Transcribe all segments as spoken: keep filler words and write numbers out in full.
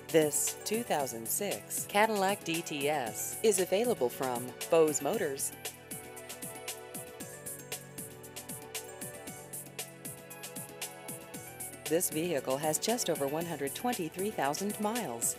This two thousand six Cadillac D T S is available from Bose Motors. This vehicle has just over one hundred twenty-three thousand miles.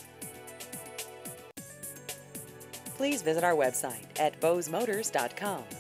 Please visit our website at bose motors dot com.